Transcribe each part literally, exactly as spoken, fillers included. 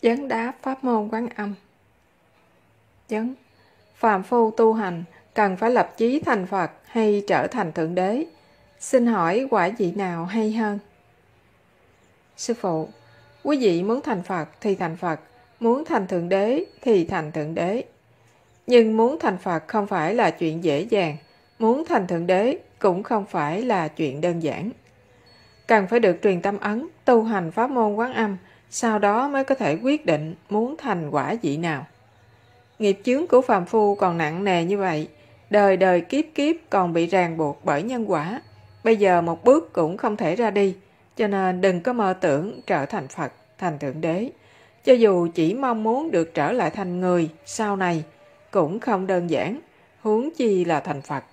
Vấn đáp pháp môn Quán Âm. Vấn: phàm phu tu hành cần phải lập chí thành Phật hay trở thành Thượng Đế? Xin hỏi quả vị nào hay hơn? Sư phụ, quý vị muốn thành Phật thì thành Phật, muốn thành Thượng Đế thì thành Thượng Đế. Nhưng muốn thành Phật không phải là chuyện dễ dàng, muốn thành Thượng Đế cũng không phải là chuyện đơn giản. Cần phải được truyền tâm ấn, tu hành pháp môn Quán Âm, sau đó mới có thể quyết định muốn thành quả vị nào. Nghiệp chướng của phàm phu còn nặng nề như vậy, đời đời kiếp kiếp còn bị ràng buộc bởi nhân quả. Bây giờ một bước cũng không thể ra đi, cho nên đừng có mơ tưởng trở thành Phật, thành Thượng Đế. Cho dù chỉ mong muốn được trở lại thành người sau này, cũng không đơn giản, huống chi là thành Phật.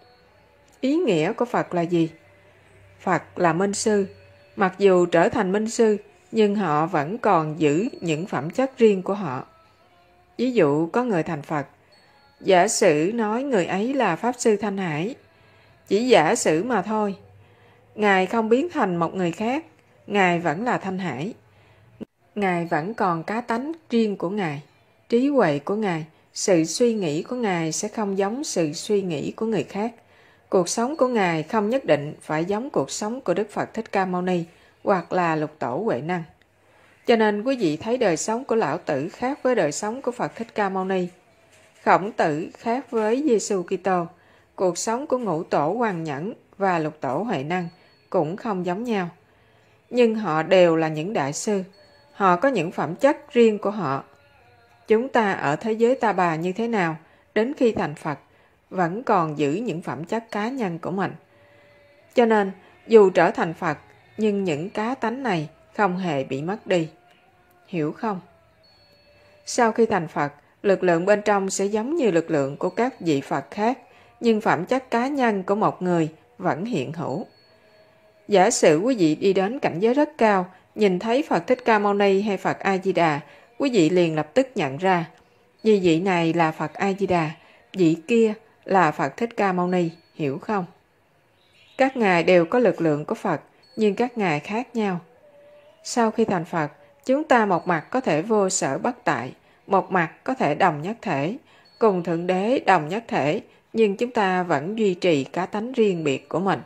Ý nghĩa của Phật là gì? Phật là minh sư. Mặc dù trở thành minh sư, nhưng họ vẫn còn giữ những phẩm chất riêng của họ. Ví dụ có người thành Phật, giả sử nói người ấy là Pháp Sư Thanh Hải. Chỉ giả sử mà thôi. Ngài không biến thành một người khác, Ngài vẫn là Thanh Hải. Ngài vẫn còn cá tánh riêng của Ngài, trí huệ của Ngài, sự suy nghĩ của Ngài sẽ không giống sự suy nghĩ của người khác. Cuộc sống của Ngài không nhất định phải giống cuộc sống của Đức Phật Thích Ca Mâu Ni hoặc là Lục Tổ Huệ Năng. Cho nên quý vị thấy đời sống của Lão Tử khác với đời sống của Phật Thích Ca Mâu Ni. Khổng Tử khác với Giêsu Kitô. Cuộc sống của Ngũ Tổ Hoàng Nhẫn và Lục Tổ Huệ Năng cũng không giống nhau. Nhưng họ đều là những đại sư. Họ có những phẩm chất riêng của họ. Chúng ta ở thế giới ta bà như thế nào, đến khi thành Phật, vẫn còn giữ những phẩm chất cá nhân của mình. Cho nên, dù trở thành Phật, nhưng những cá tánh này không hề bị mất đi. Hiểu không? Sau khi thành Phật, lực lượng bên trong sẽ giống như lực lượng của các vị Phật khác, nhưng phẩm chất cá nhân của một người vẫn hiện hữu. Giả sử quý vị đi đến cảnh giới rất cao, nhìn thấy Phật Thích Ca Mâu Ni hay Phật A-di-đà, quý vị liền lập tức nhận ra, vì vị này là Phật A-di-đà, vị kia là Phật Thích Ca Mâu Ni, hiểu không? Các ngài đều có lực lượng của Phật, nhưng các ngài khác nhau. Sau khi thành Phật, chúng ta một mặt có thể vô sở bất tại, một mặt có thể đồng nhất thể, cùng Thượng Đế đồng nhất thể, nhưng chúng ta vẫn duy trì cá tánh riêng biệt của mình.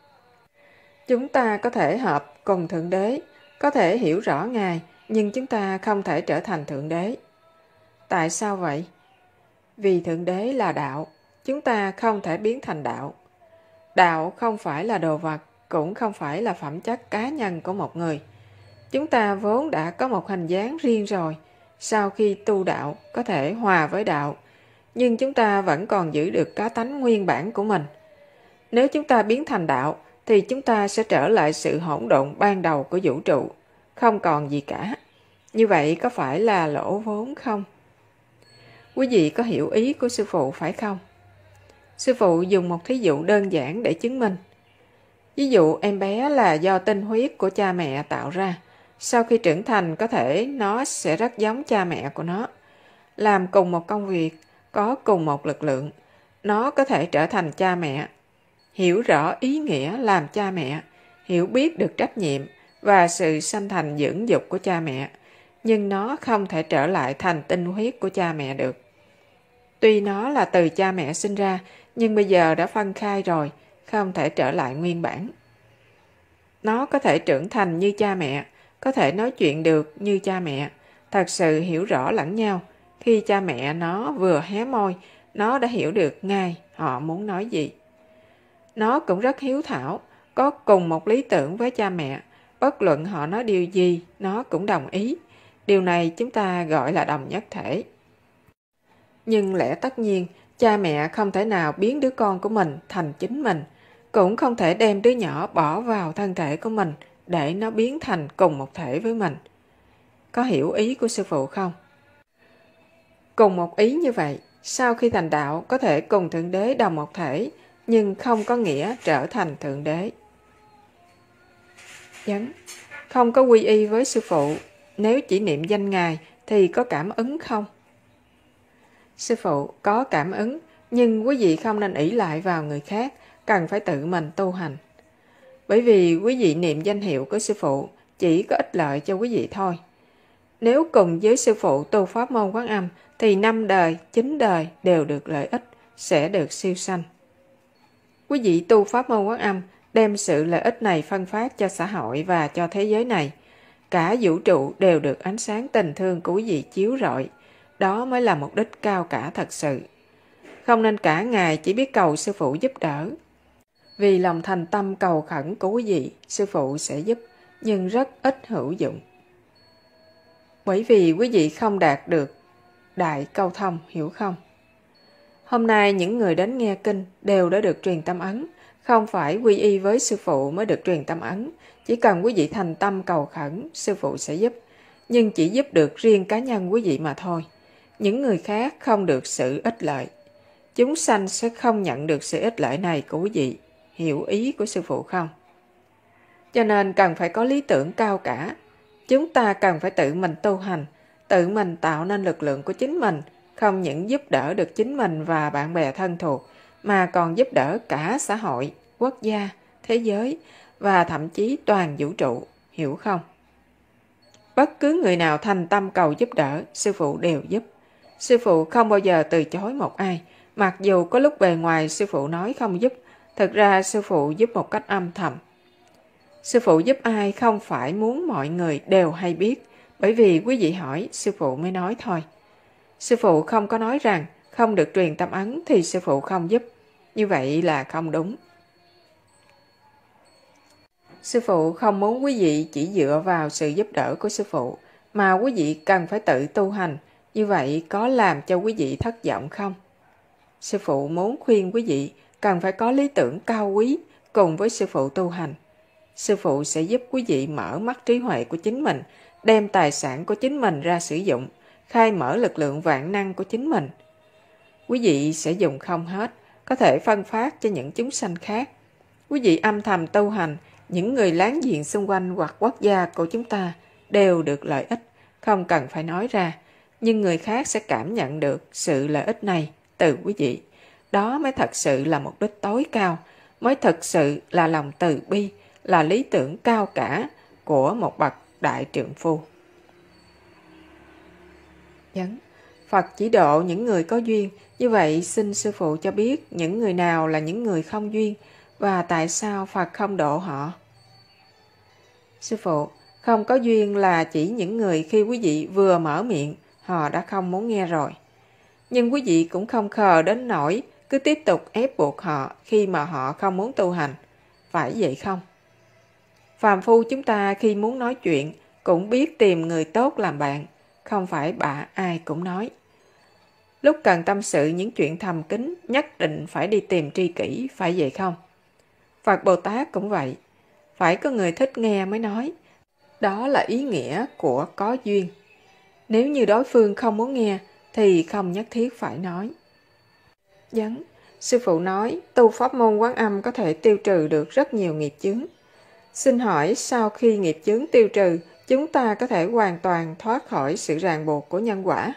Chúng ta có thể hợp cùng Thượng Đế, có thể hiểu rõ Ngài, nhưng chúng ta không thể trở thành Thượng Đế. Tại sao vậy? Vì Thượng Đế là đạo, chúng ta không thể biến thành đạo. Đạo không phải là đồ vật, cũng không phải là phẩm chất cá nhân của một người. Chúng ta vốn đã có một hình dáng riêng rồi, sau khi tu đạo có thể hòa với đạo, nhưng chúng ta vẫn còn giữ được cá tánh nguyên bản của mình. Nếu chúng ta biến thành đạo, thì chúng ta sẽ trở lại sự hỗn độn ban đầu của vũ trụ, không còn gì cả. Như vậy có phải là lỗ vốn không? Quý vị có hiểu ý của sư phụ phải không? Sư phụ dùng một thí dụ đơn giản để chứng minh. Ví dụ em bé là do tinh huyết của cha mẹ tạo ra. Sau khi trưởng thành có thể nó sẽ rất giống cha mẹ của nó. Làm cùng một công việc, có cùng một lực lượng. Nó có thể trở thành cha mẹ. Hiểu rõ ý nghĩa làm cha mẹ, hiểu biết được trách nhiệm và sự sanh thành dưỡng dục của cha mẹ. Nhưng nó không thể trở lại thành tinh huyết của cha mẹ được. Tuy nó là từ cha mẹ sinh ra, nhưng bây giờ đã phân khai rồi, không thể trở lại nguyên bản. Nó có thể trưởng thành như cha mẹ, có thể nói chuyện được như cha mẹ, thật sự hiểu rõ lẫn nhau. Khi cha mẹ nó vừa hé môi, nó đã hiểu được ngay họ muốn nói gì. Nó cũng rất hiếu thảo, có cùng một lý tưởng với cha mẹ, bất luận họ nói điều gì, nó cũng đồng ý. Điều này chúng ta gọi là đồng nhất thể. Nhưng lẽ tất nhiên, cha mẹ không thể nào biến đứa con của mình thành chính mình, cũng không thể đem đứa nhỏ bỏ vào thân thể của mình để nó biến thành cùng một thể với mình. Có hiểu ý của sư phụ không? Cùng một ý như vậy, sau khi thành đạo có thể cùng Thượng Đế đồng một thể, nhưng không có nghĩa trở thành Thượng Đế. Vấn: không có quy y với sư phụ, nếu chỉ niệm danh Ngài thì có cảm ứng không? Sư phụ, có cảm ứng, nhưng quý vị không nên ỷ lại vào người khác, cần phải tự mình tu hành. Bởi vì quý vị niệm danh hiệu của sư phụ chỉ có ích lợi cho quý vị thôi. Nếu cùng với sư phụ tu pháp môn Quán Âm thì năm đời, chín đời đều được lợi ích, sẽ được siêu sanh. Quý vị tu pháp môn Quán Âm đem sự lợi ích này phân phát cho xã hội và cho thế giới này. Cả vũ trụ đều được ánh sáng tình thương của quý vị chiếu rọi. Đó mới là mục đích cao cả thật sự. Không nên cả ngày chỉ biết cầu sư phụ giúp đỡ. Vì lòng thành tâm cầu khẩn của quý vị, sư phụ sẽ giúp, nhưng rất ít hữu dụng. Bởi vì quý vị không đạt được đại câu thông, hiểu không? Hôm nay những người đến nghe kinh đều đã được truyền tâm ấn. Không phải quy y với sư phụ mới được truyền tâm ấn. Chỉ cần quý vị thành tâm cầu khẩn, sư phụ sẽ giúp. Nhưng chỉ giúp được riêng cá nhân quý vị mà thôi. Những người khác không được sự ích lợi. Chúng sanh sẽ không nhận được sự ích lợi này của quý vị. Hiểu ý của sư phụ không? Cho nên cần phải có lý tưởng cao cả. Chúng ta cần phải tự mình tu hành, tự mình tạo nên lực lượng của chính mình, không những giúp đỡ được chính mình và bạn bè thân thuộc, mà còn giúp đỡ cả xã hội, quốc gia, thế giới và thậm chí toàn vũ trụ, hiểu không? Bất cứ người nào thành tâm cầu giúp đỡ, sư phụ đều giúp. Sư phụ không bao giờ từ chối một ai, mặc dù có lúc bề ngoài sư phụ nói không giúp, thực ra sư phụ giúp một cách âm thầm. Sư phụ giúp ai không phải muốn mọi người đều hay biết, bởi vì quý vị hỏi sư phụ mới nói thôi. Sư phụ không có nói rằng không được truyền tâm ấn thì sư phụ không giúp. Như vậy là không đúng. Sư phụ không muốn quý vị chỉ dựa vào sự giúp đỡ của sư phụ, mà quý vị cần phải tự tu hành. Như vậy có làm cho quý vị thất vọng không? Sư phụ muốn khuyên quý vị cần phải có lý tưởng cao quý cùng với sư phụ tu hành. Sư phụ sẽ giúp quý vị mở mắt trí huệ của chính mình, đem tài sản của chính mình ra sử dụng, khai mở lực lượng vạn năng của chính mình. Quý vị sẽ dùng không hết, có thể phân phát cho những chúng sanh khác. Quý vị âm thầm tu hành, những người láng giềng xung quanh hoặc quốc gia của chúng ta đều được lợi ích, không cần phải nói ra. Nhưng người khác sẽ cảm nhận được sự lợi ích này từ quý vị. Đó mới thật sự là mục đích tối cao, mới thật sự là lòng từ bi, là lý tưởng cao cả của một bậc đại trượng phu. Nhấn, Phật chỉ độ những người có duyên, như vậy xin sư phụ cho biết những người nào là những người không duyên và tại sao Phật không độ họ? Sư phụ, không có duyên là chỉ những người khi quý vị vừa mở miệng, họ đã không muốn nghe rồi. Nhưng quý vị cũng không khờ đến nỗi cứ tiếp tục ép buộc họ khi mà họ không muốn tu hành. Phải vậy không? Phàm phu chúng ta khi muốn nói chuyện cũng biết tìm người tốt làm bạn, không phải bạ ai cũng nói. Lúc cần tâm sự những chuyện thầm kín nhất định phải đi tìm tri kỷ, phải vậy không? Phật Bồ Tát cũng vậy, phải có người thích nghe mới nói. Đó là ý nghĩa của có duyên. Nếu như đối phương không muốn nghe thì không nhất thiết phải nói. Dấn, sư phụ nói tu pháp môn Quán Âm có thể tiêu trừ được rất nhiều nghiệp chướng. Xin hỏi sau khi nghiệp chướng tiêu trừ, chúng ta có thể hoàn toàn thoát khỏi sự ràng buộc của nhân quả?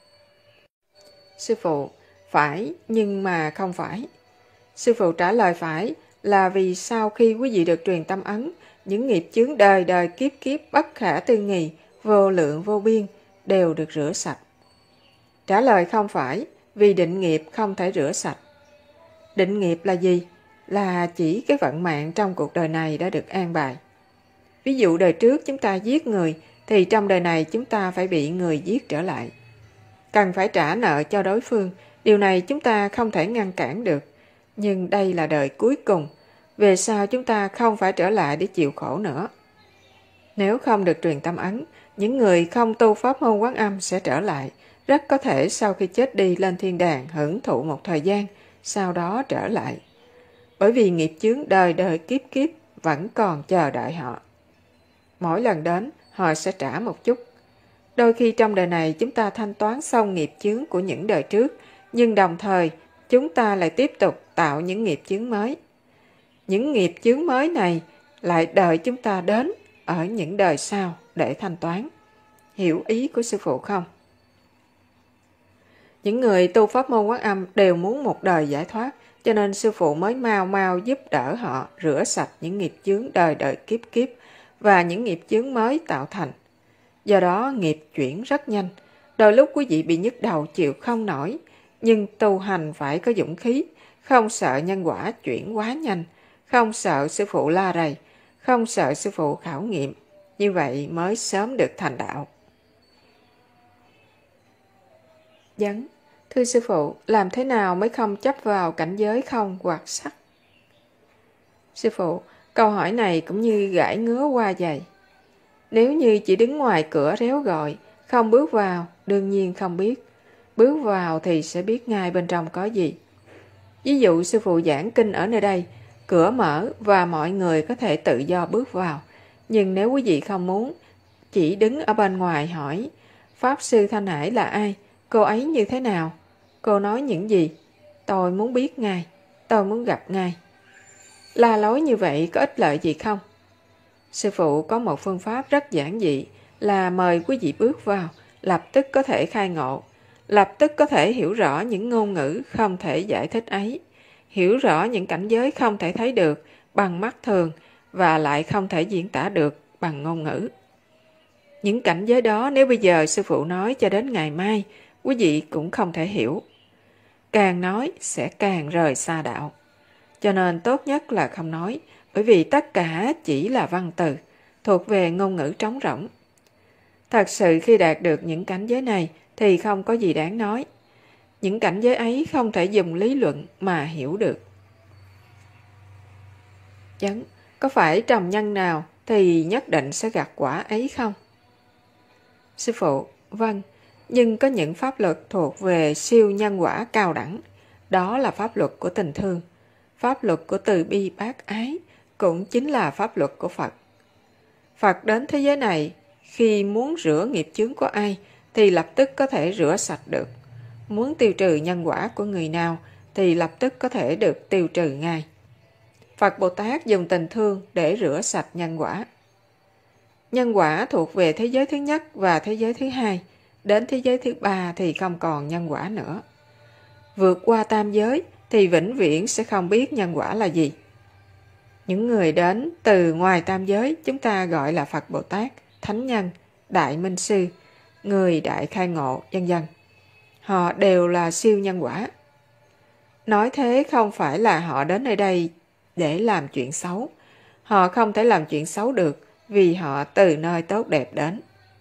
Sư phụ, phải nhưng mà không phải. Sư phụ trả lời phải là vì sau khi quý vị được truyền tâm ấn, những nghiệp chướng đời đời kiếp kiếp bất khả tư nghì, vô lượng vô biên đều được rửa sạch. Trả lời không phải vì định nghiệp không thể rửa sạch. Định nghiệp là gì? Là chỉ cái vận mạng trong cuộc đời này đã được an bài. Ví dụ đời trước chúng ta giết người thì trong đời này chúng ta phải bị người giết trở lại. Cần phải trả nợ cho đối phương, điều này chúng ta không thể ngăn cản được. Nhưng đây là đời cuối cùng, về sau chúng ta không phải trở lại để chịu khổ nữa. Nếu không được truyền tâm ấn, những người không tu pháp môn Quán Âm sẽ trở lại, rất có thể sau khi chết đi lên thiên đàng hưởng thụ một thời gian, sau đó trở lại. Bởi vì nghiệp chướng đời đời kiếp kiếp vẫn còn chờ đợi họ. Mỗi lần đến, họ sẽ trả một chút. Đôi khi trong đời này chúng ta thanh toán xong nghiệp chướng của những đời trước, nhưng đồng thời chúng ta lại tiếp tục tạo những nghiệp chướng mới. Những nghiệp chướng mới này lại đợi chúng ta đến ở những đời sau để thanh toán. Hiểu ý của sư phụ không? Những người tu pháp môn Quán Âm đều muốn một đời giải thoát, cho nên sư phụ mới mau mau giúp đỡ họ rửa sạch những nghiệp chướng đời đời kiếp kiếp và những nghiệp chướng mới tạo thành. do đó nghiệp chuyển rất nhanh. Đôi lúc quý vị bị nhức đầu chịu không nổi, nhưng tu hành phải có dũng khí, không sợ nhân quả chuyển quá nhanh, không sợ sư phụ la rầy, không sợ sư phụ khảo nghiệm, như vậy mới sớm được thành đạo. Vấn: thưa sư phụ, làm thế nào mới không chấp vào cảnh giới không hoặc sắc? Sư phụ, câu hỏi này cũng như gãi ngứa qua giày. Nếu như chỉ đứng ngoài cửa réo gọi, không bước vào, đương nhiên không biết. Bước vào thì sẽ biết ngay bên trong có gì. Ví dụ sư phụ giảng kinh ở nơi đây, cửa mở và mọi người có thể tự do bước vào. Nhưng nếu quý vị không muốn, chỉ đứng ở bên ngoài hỏi, Pháp Sư Thanh Hải là ai? Cô ấy như thế nào? Cô nói những gì? Tôi muốn biết ngay, tôi muốn gặp ngay. La lối như vậy có ích lợi gì không? Sư phụ có một phương pháp rất giản dị là mời quý vị bước vào, lập tức có thể khai ngộ, lập tức có thể hiểu rõ những ngôn ngữ không thể giải thích ấy, hiểu rõ những cảnh giới không thể thấy được bằng mắt thường và lại không thể diễn tả được bằng ngôn ngữ. Những cảnh giới đó nếu bây giờ sư phụ nói cho đến ngày mai, quý vị cũng không thể hiểu. Càng nói sẽ càng rời xa đạo. Cho nên tốt nhất là không nói, bởi vì tất cả chỉ là văn từ, thuộc về ngôn ngữ trống rỗng. Thật sự khi đạt được những cảnh giới này thì không có gì đáng nói. Những cảnh giới ấy không thể dùng lý luận mà hiểu được. Chấn, có phải trồng nhân nào thì nhất định sẽ gặt quả ấy không? Sư phụ, vâng, nhưng có những pháp luật thuộc về siêu nhân quả cao đẳng, đó là pháp luật của tình thương, pháp luật của từ bi bác ái, cũng chính là pháp luật của Phật. Phật đến thế giới này, khi muốn rửa nghiệp chướng của ai thì lập tức có thể rửa sạch được. Muốn tiêu trừ nhân quả của người nào thì lập tức có thể được tiêu trừ ngay. Phật Bồ Tát dùng tình thương để rửa sạch nhân quả. Nhân quả thuộc về thế giới thứ nhất và thế giới thứ hai. Đến thế giới thứ ba thì không còn nhân quả nữa. Vượt qua tam giới thì vĩnh viễn sẽ không biết nhân quả là gì. Những người đến từ ngoài tam giới chúng ta gọi là Phật Bồ Tát, Thánh Nhân, Đại Minh Sư, người Đại Khai Ngộ, vân vân. Họ đều là siêu nhân quả. Nói thế không phải là họ đến nơi đây để làm chuyện xấu. Họ không thể làm chuyện xấu được vì họ từ nơi tốt đẹp đến.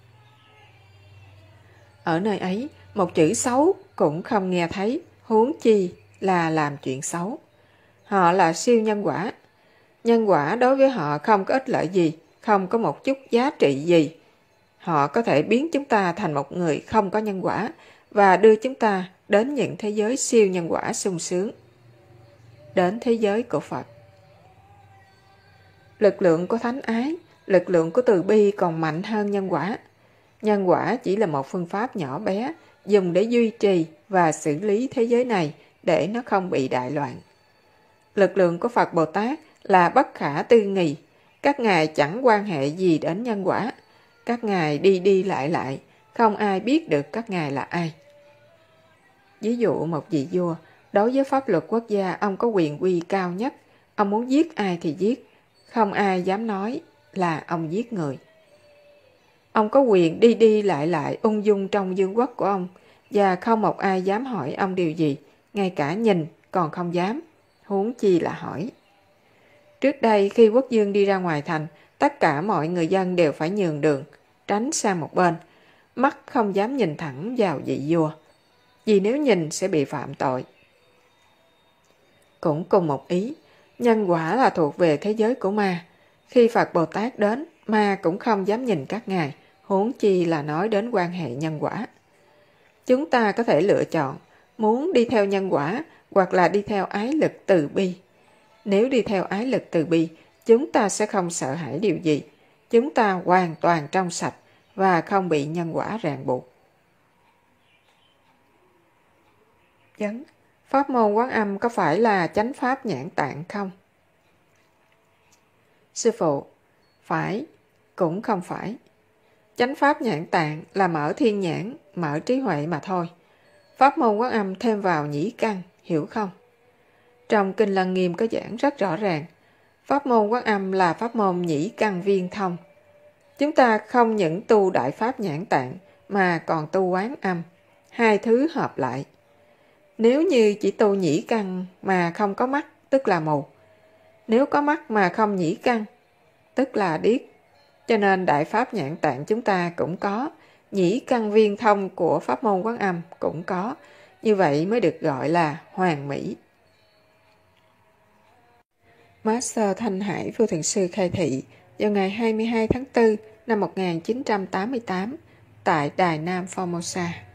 Ở nơi ấy, một chữ xấu cũng không nghe thấy, huống chi là làm chuyện xấu. Họ là siêu nhân quả. Nhân quả đối với họ không có ích lợi gì, không có một chút giá trị gì. Họ có thể biến chúng ta thành một người không có nhân quả và đưa chúng ta đến những thế giới siêu nhân quả sung sướng. Đến thế giới của Phật. Lực lượng của thánh ái, lực lượng của từ bi còn mạnh hơn nhân quả. Nhân quả chỉ là một phương pháp nhỏ bé dùng để duy trì và xử lý thế giới này để nó không bị đại loạn. Lực lượng của Phật Bồ Tát là bất khả tư nghị. Các ngài chẳng quan hệ gì đến nhân quả. Các ngài đi đi lại lại, không ai biết được các ngài là ai. Ví dụ một vị vua, đối với pháp luật quốc gia ông có quyền uy cao nhất. Ông muốn giết ai thì giết, không ai dám nói là ông giết người. Ông có quyền đi đi lại lại ung dung trong vương quốc của ông và không một ai dám hỏi ông điều gì, ngay cả nhìn còn không dám, huống chi là hỏi. Trước đây khi quốc vương đi ra ngoài thành, tất cả mọi người dân đều phải nhường đường, tránh sang một bên, mắt không dám nhìn thẳng vào vị vua, vì nếu nhìn sẽ bị phạm tội. Cũng cùng một ý, nhân quả là thuộc về thế giới của ma. Khi Phật Bồ Tát đến, ma cũng không dám nhìn các ngài, huống chi là nói đến quan hệ nhân quả. Chúng ta có thể lựa chọn, muốn đi theo nhân quả hoặc là đi theo ái lực từ bi. Nếu đi theo ái lực từ bi, chúng ta sẽ không sợ hãi điều gì. Chúng ta hoàn toàn trong sạch và không bị nhân quả ràng buộc. Vấn: pháp môn Quán Âm có phải là chánh pháp nhãn tạng không? Sư phụ, phải, cũng không phải. Chánh pháp nhãn tạng là mở thiên nhãn, mở trí huệ mà thôi. Pháp môn Quán Âm thêm vào nhĩ căn, hiểu không? Trong Kinh Lăng Nghiêm có giảng rất rõ ràng, pháp môn Quán Âm là pháp môn nhĩ căn viên thông. Chúng ta không những tu Đại Pháp Nhãn Tạng mà còn tu Quán Âm, hai thứ hợp lại. Nếu như chỉ tu nhĩ căn mà không có mắt, tức là mù. Nếu có mắt mà không nhĩ căn, tức là điếc. Cho nên Đại Pháp Nhãn Tạng chúng ta cũng có, nhĩ căn viên thông của pháp môn Quán Âm cũng có. Như vậy mới được gọi là hoàn mỹ. Master Thanh Hải Vô Thượng Sư khai thị vào ngày hai mươi hai tháng tư năm một nghìn chín trăm tám mươi tám tại Đài Nam Formosa.